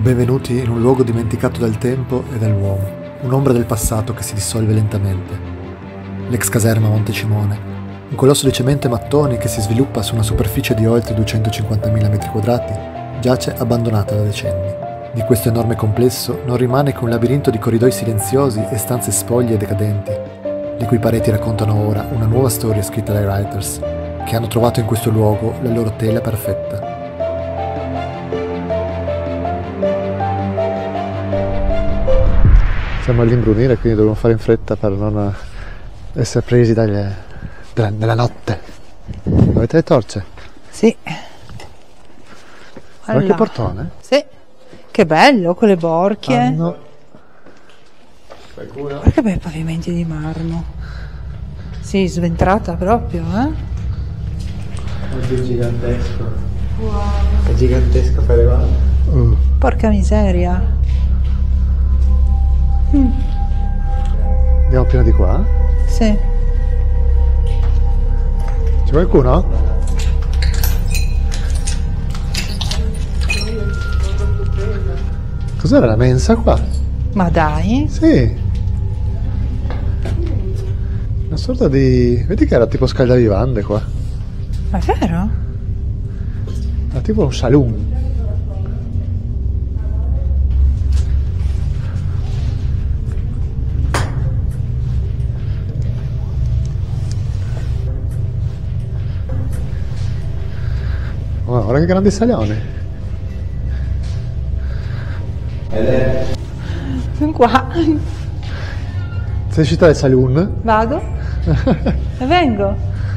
Benvenuti in un luogo dimenticato dal tempo e dall'uomo, un'ombra del passato che si dissolve lentamente. L'ex caserma Montecimone, un colosso di cemento e mattoni che si sviluppa su una superficie di oltre 250.000 m², giace abbandonata da decenni. Di questo enorme complesso non rimane che un labirinto di corridoi silenziosi e stanze spoglie e decadenti, le cui pareti raccontano ora una nuova storia scritta dai writers, che hanno trovato in questo luogo la loro tela perfetta. Siamo all'imbrunire, quindi dobbiamo fare in fretta per non essere presi dalla notte. Avete le torce? Sì. Guarda che portone? Sì. Che bello con le borchie. Qualcuno? Guarda che bei pavimenti di marmo. Sì, sventrata proprio, Oddio, è gigantesco. Wow. È gigantesco, fare guarda. Porca miseria. Andiamo prima di qua? Sì. C'è qualcuno? Cos'era la mensa qua? Ma dai. Sì. Una sorta di... Vedi che era tipo scaldavivande qua? Ma è vero? Era tipo un saloon. Oh, guarda che grande salone. Qua. Sei uscita dal saloon? Vado? E vengo.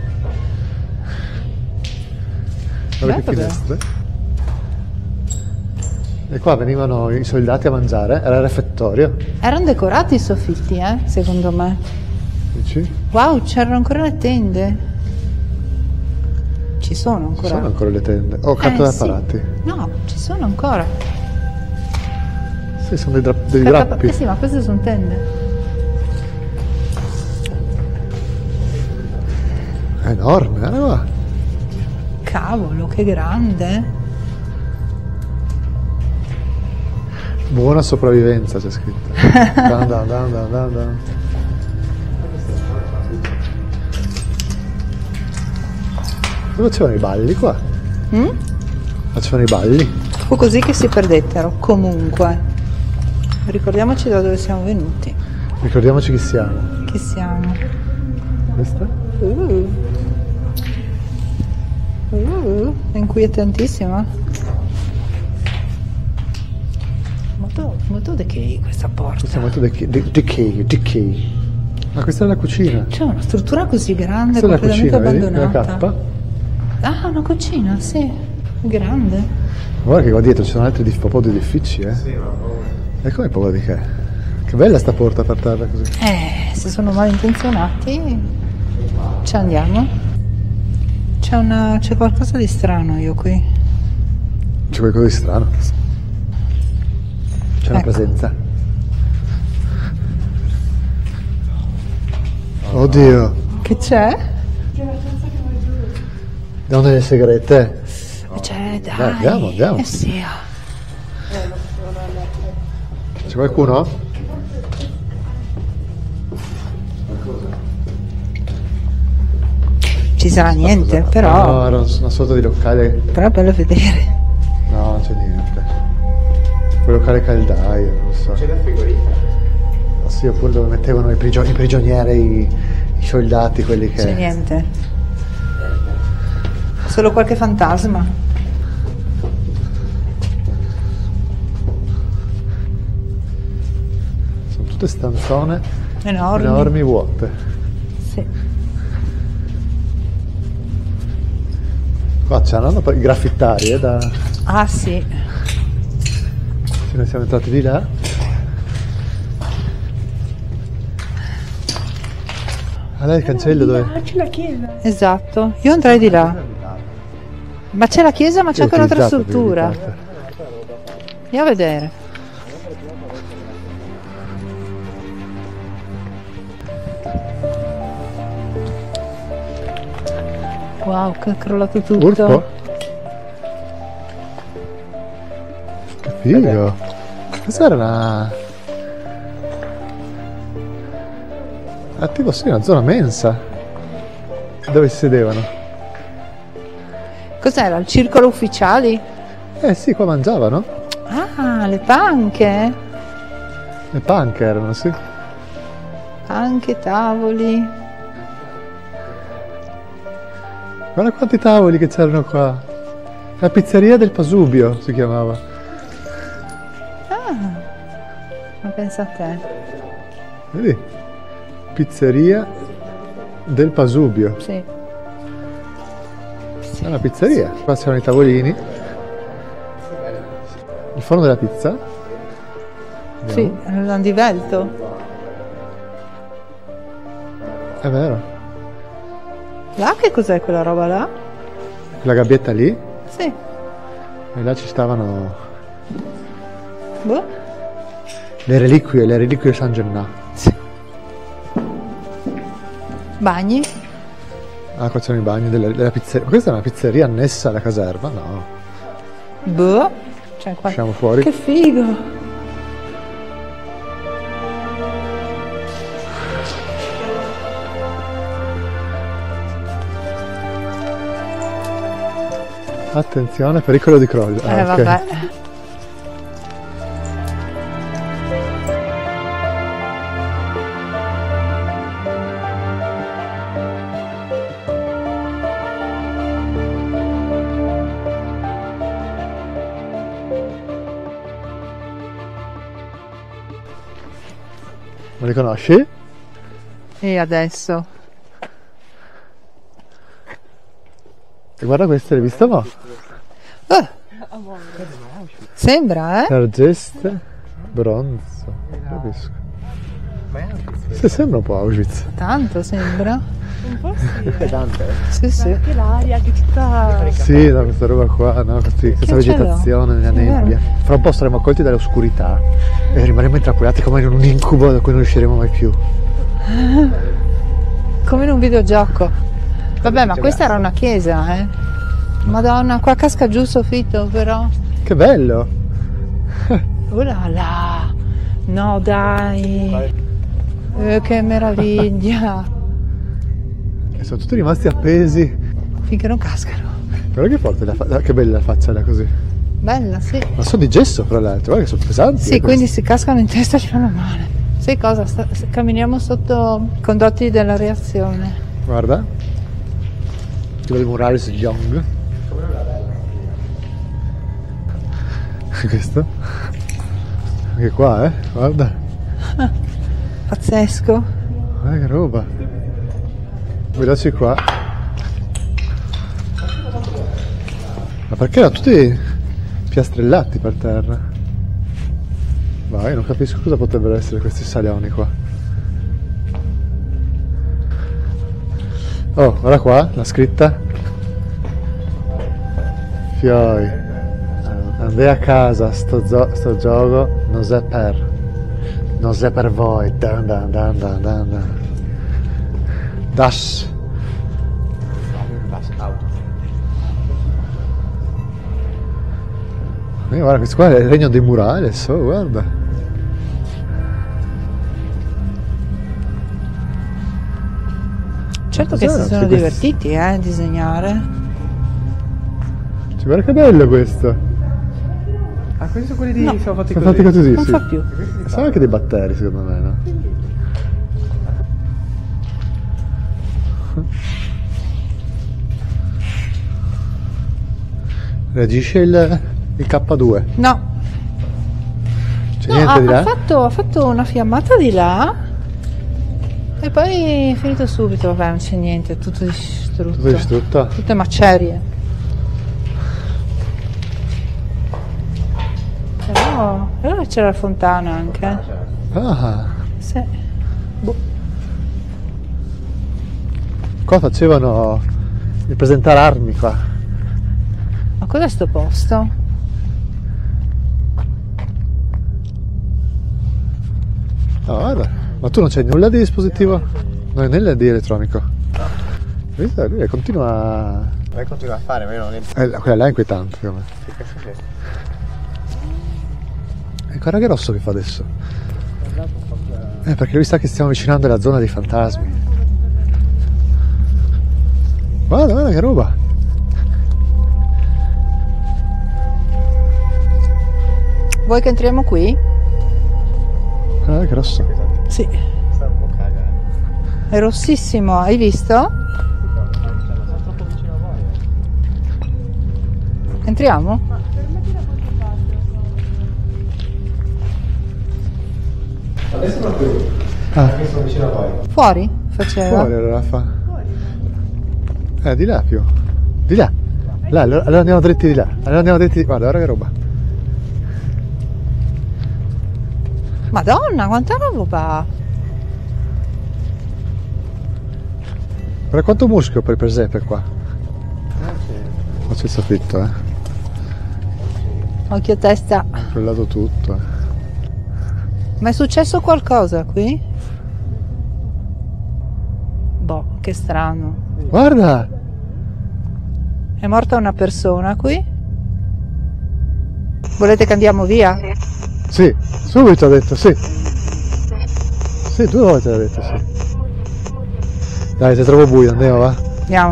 Guarda che finestre. E qua venivano i soldati a mangiare, era il refettorio. Erano decorati i soffitti, secondo me. Dici? Wow, c'erano ancora le tende. Ci sono ancora. Ci sono ancora le tende. Oh, carta da apparati. Sì. No, ci sono ancora. Sì, sono dei drappi. Sì, ma queste sono tende. È enorme, guarda qua. Cavolo, che grande. Buona sopravvivenza c'è scritto. Down. Dove facevano i balli qua? Facevano i balli? Fu così che si perdettero, comunque. Ricordiamoci da dove siamo venuti. Ricordiamoci chi siamo. Chi siamo? Questa? È inquietantissima. Molto decay questa porta. Questa è molto decay. Ma questa è la cucina. C'è una struttura così grande, Questa è la cucina, vedi? abbandonata. La K. Ah, una cucina, sì. Grande. Guarda che qua dietro ci sono altri po' di edifici, Sì, ma e come paura di che? Che bella sta porta per terra così. Se sono malintenzionati, ci andiamo. C'è qualcosa di strano io qui. C'è qualcosa di strano. C'è una presenza. Oddio. Che c'è? Andiamo nelle segrete. C'è, dai. Andiamo. Sì. C'è qualcuno? Ci sarà niente, però. No, era una sorta di locale. Però è bello vedere. No, non c'è niente. Quel locale caldaio, non so. C'è la frigorifera? Sì, oppure dove mettevano i prigionieri, i soldati, quelli che... C'è niente. Solo qualche fantasma. Sono tutte stanzone Enormi vuote. Sì. Qua c'hanno i graffittari, da... Ah sì. Sì, noi siamo entrati di là. Ah, là è il cancello dove... C'è la chiesa. Esatto. Io andrei di là. Ma c'è la chiesa, ma c'è anche un'altra struttura. Andiamo a vedere. Wow, che è crollato tutto. Urpo? Figo. Cos'era una... Ah, tipo sì, una zona mensa. Dove si sedevano. Cos'era? Il circolo ufficiali? Eh sì, qua mangiavano. Ah, le panche? Le panche erano, sì. Anche tavoli. Guarda quanti tavoli che c'erano qua. La pizzeria del Pasubio si chiamava. Ah, ma pensa a te. Vedi? Pizzeria del Pasubio. Sì. È una pizzeria. Qua c'erano i tavolini. Il forno della pizza. Sì, l'andivelto. È vero. Là che cos'è quella roba là? Quella gabbietta lì. Sì. E là ci stavano Boh. le reliquie San Gennà. Sì. Bagni? Ah, qua c'erano i bagni della pizzeria. Ma questa è una pizzeria annessa alla caserma? No. Boh. Cioè, qua... Usciamo fuori. Che figo. Attenzione, pericolo di crollo. Ah, ok. Vabbè. Mi riconosci? E adesso? E guarda questa, l'hai vista mo? Sembra, Argeste, bronzo. Capisco. Sì, sembra un po' Auschwitz. Tanto sembra. Un po' sì. Pesante. Sì, sì. Anche l'aria che tutta... Sì, no, questa roba qua, no? Questa vegetazione nella nebbia. Fra un po' saremo accolti dall'oscurità e rimarremo intrappolati come in un incubo da cui non usciremo mai più. Come in un videogioco. Vabbè, ma questa era una chiesa, eh. Madonna, qua casca giù il soffitto, però. Che bello! Oh là là. No, dai. Che meraviglia. E sono tutti rimasti appesi. Finché non cascano. Guarda che forte, che bella la faccia là così. Bella, sì. Ma sono di gesso, fra l'altro, guarda che sono pesanti. Sì, quindi se cascano in testa ci fanno male. Sai cosa? Camminiamo sotto condotti della reazione. Guarda. Tipo il murales Young. Questo. Anche qua, guarda. Pazzesco. Guarda che roba. Guardaci qua. Ma perché erano tutti piastrellati per terra? Ma io non capisco cosa potrebbero essere questi salioni qua. Oh, guarda qua, la scritta. Fioi. Andai a casa, sto gioco non è per voi. Dan dan dan dan dan dan. Das. Guarda, questo qua è il regno dei murales, oh, guarda. Certo che si sono divertiti a disegnare. Guarda che bello questo. Ah, questi sono quelli di... Sono fatti Sono così. fatti così, Non sì. fa più. Sono anche dei batteri, secondo me, no? Reagisce il K2. No. C'è No, niente di là? ha fatto una fiammata di là e poi è finito subito. Vabbè, non c'è niente, è tutto distrutto. Tutto distrutto? Tutte macerie. Però c'era la fontana anche. Ah, Sì. qua facevano il presentare armi qua. Ma cos'è sto posto? No, guarda, ma tu non c'hai nulla di dispositivo? Non è nulla di elettronico? Visto? Lui continua. Lei continua a fare, ma io non... Quella là è inquietante, secondo me. Che cazzo c'è? E guarda che rosso che fa adesso. Perché lui sa che stiamo avvicinando alla zona dei fantasmi. Guarda, guarda che roba. Vuoi che entriamo qui? Guarda che rosso. Sì. È rossissimo, hai visto? Entriamo? Adesso non più. Che sono vicino a voi. Fuori? Faceva? Fuori allora fa. Di là più. Di là. Là, allora andiamo dritti di là. Allora andiamo dritti di... Guarda che roba. Madonna, quanta roba! Guarda quanto muschio per il presepe qua. Ma c'è il soffitto, Occhio testa. Ha crollato tutto, Ma è successo qualcosa qui? Boh, che strano. Guarda! È morta una persona qui? Volete che andiamo via? Sì, subito ha detto, sì. Sì, 2 volte l'ha detto, sì. Dai, sei troppo buio, andiamo, va? Andiamo.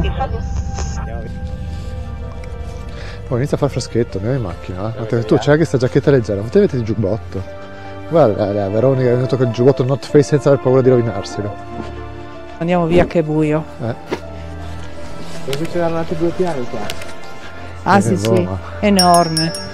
Poi inizia a far freschetto, andiamo in macchina, va? Tu c'hai anche questa giacchetta leggera, non ti metti il giubbotto. Guarda, la Veronica è venuta con il giubbotto North Face senza aver paura di rovinarselo. Andiamo via che è buio. Dove c'erano altri 2 piani qua? Ah sì, sì, enorme.